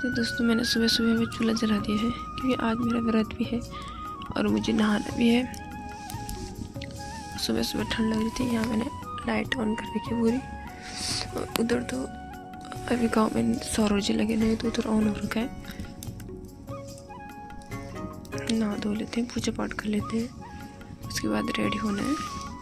तो दोस्तों मैंने सुबह सुबह में चूल्हा जला दिया है क्योंकि आज मेरा व्रत भी है और मुझे नहाना भी है। सुबह सुबह ठंड लग रही थी, यहाँ मैंने लाइट ऑन कर रखी है पूरी। और उधर तो अभी गांव में सौर ऊर्जा लगे नहीं तो उधर ऑन हो रखा है। नहा धो लेते हैं, पूजा पाठ कर लेते हैं, उसके बाद रेडी होना है।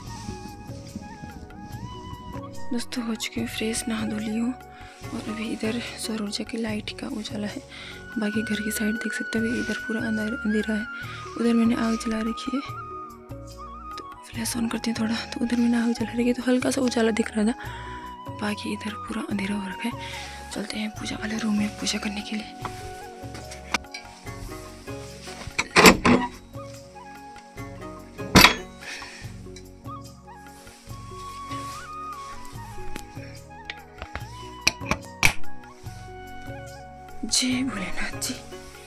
दोस्तों हो चुकी हूँ फ्रेश, नहा धो ली हूँ और अभी इधर सौर ऊर्जा की लाइट का उजाला है। बाकी घर की साइड देख सकते हो इधर पूरा अंधेरा है। उधर मैंने आग जला रखी है, तो फ्लैश ऑन करती हूँ थोड़ा, तो उधर मैंने आग जला रखी है तो हल्का सा उजाला दिख रहा था। बाकी इधर पूरा अंधेरा हो रखा है। चलते हैं पूजा वाले रूम में पूजा करने के लिए। जय भोलेनाथ जी।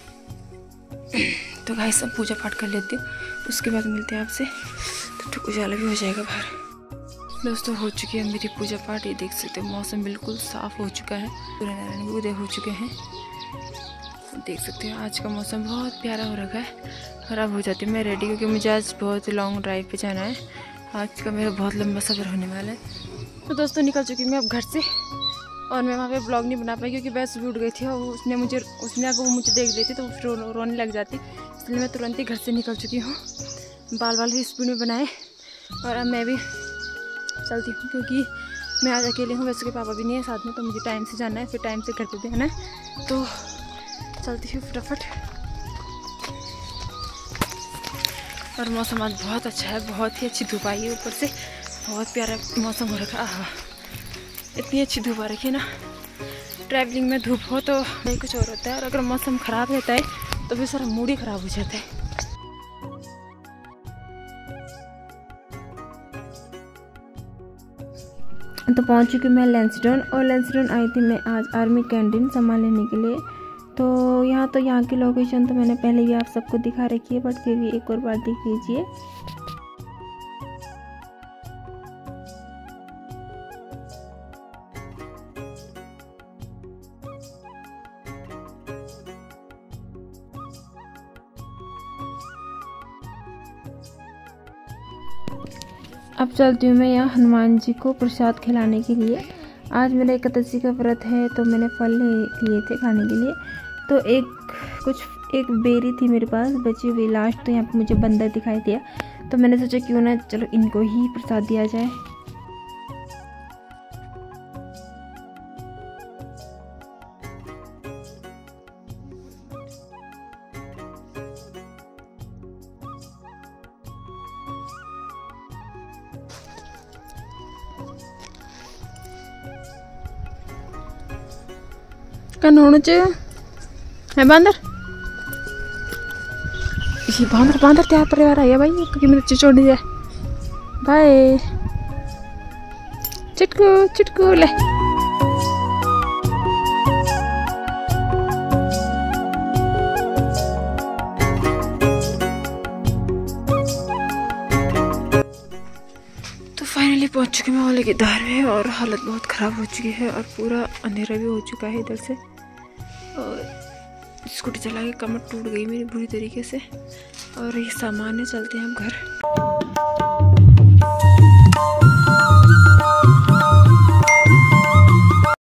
तो भाई सब पूजा पाठ कर लेते हैं, उसके बाद मिलते हैं आपसे। तो उजाला भी हो जाएगा बाहर। दोस्तों हो चुकी है मेरी पूजा पाठ। ये देख सकते हो मौसम बिल्कुल साफ हो चुका है, सूर्य नारायण भी उदय हो चुके हैं। देख सकते हो आज का मौसम बहुत प्यारा हो रखा है। खराब हो जाती है मैं रेडी, क्योंकि मुझे आज बहुत लॉन्ग ड्राइव पे जाना है। आज का मेरा बहुत लंबा सफ़र होने वाला है। तो दोस्तों निकल चुकी मैं अब घर से, और मैं वहाँ पे ब्लॉग नहीं बना पाई क्योंकि बस भी उठ गई थी और उसने अगर वो मुझे देख लेती तो वो फिर रोने लग जाती। इसलिए मैं तुरंत ही घर से निकल चुकी हूँ। बाल भी स्पून में बनाए और अब मैं भी चलती हूँ, क्योंकि मैं आज अकेले हूँ, वैसे के पापा भी नहीं है साथ में, तो मुझे टाइम से जाना है, फिर टाइम से घर पे भी आना है। तो चलती हूँ फटाफट। और मौसम आज बहुत अच्छा है, बहुत ही अच्छी धूप आई है, ऊपर से बहुत प्यारा मौसम हो रखा है। इतनी अच्छी धूप आ रखी है ना, ट्रैवलिंग में धूप हो तो नहीं कुछ और होता है, और अगर मौसम ख़राब रहता है तो फिर सारा मूड ही ख़राब हो जाता है। तो पहुंच चुकी मैं लैंसडॉन, और लैंसडॉन आई थी मैं आज आर्मी कैंटीन सामान लेने के लिए। तो यहाँ की लोकेशन तो मैंने पहले भी आप सबको दिखा रखी है, बट फिर भी एक और बार देख लीजिए। अब चलती हूँ मैं यहाँ हनुमान जी को प्रसाद खिलाने के लिए। आज मेरा एकादशी का व्रत है, तो मैंने फल लिए थे खाने के लिए। तो एक बेरी थी मेरे पास बची हुई लास्ट, तो यहाँ पे मुझे बंदर दिखाई दिया, तो मैंने सोचा क्यों ना चलो इनको ही प्रसाद दिया जाए। कौन होना चाहिए है बांदर? इसी बांदर त्यार परिवार आया भाई, क्योंकि मेरे चिचोड़ दिया। बाय चिटकू ले। तो फाइनली पहुंच चुकी मैं वाले के धार में, और हालत बहुत ख़राब हो चुकी है और पूरा अंधेरा भी हो चुका है इधर से। और स्कूटी चला के कमर टूट गई मेरी बुरी तरीके से, और ये सामान है, चलते हैं हम घर।